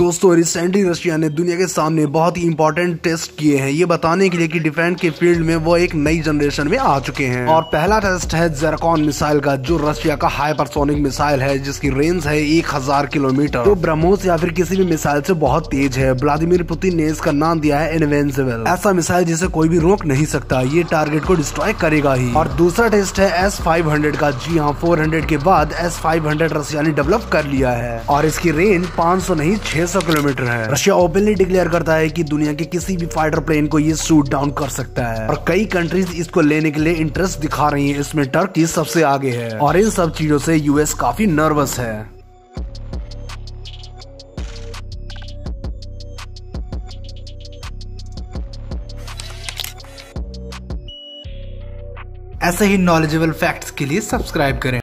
दोस्तों recently Russia ने दुनिया के सामने बहुत ही इंपॉर्टेंट टेस्ट किए हैं ये बताने के लिए कि डिफेंस के फील्ड में वो एक नई जनरेशन में आ चुके हैं। और पहला टेस्ट है ज़िरकॉन मिसाइल का, जो रशिया का हाइपरसोनिक मिसाइल है जिसकी रेंज है 1000 किलोमीटर, जो ब्रह्मोस या फिर किसी भी मिसाइल से बहुत तेज है। व्लादिमीर पुतिन ने इसका नाम दिया है इनविंसिबल, ऐसा मिसाइल जिसे कोई भी रोक नहीं सकता, ये टारगेट को डिस्ट्रॉय करेगा ही। और दूसरा टेस्ट है S-500 का। जी हाँ, 400 के बाद S-500 रशिया ने डेवलप कर लिया है और इसकी रेंज 500 नहीं 600 किलोमीटर है। रशिया ओपनली डिक्लेयर करता है कि दुनिया के किसी भी फाइटर प्लेन को ये शूट डाउन कर सकता है और कई कंट्रीज इसको लेने के लिए इंटरेस्ट दिखा रही हैं। इसमें टर्की सबसे आगे है और इन सब चीजों से यूएस काफी नर्वस है। ऐसे ही नॉलेजेबल फैक्ट्स के लिए सब्सक्राइब करें।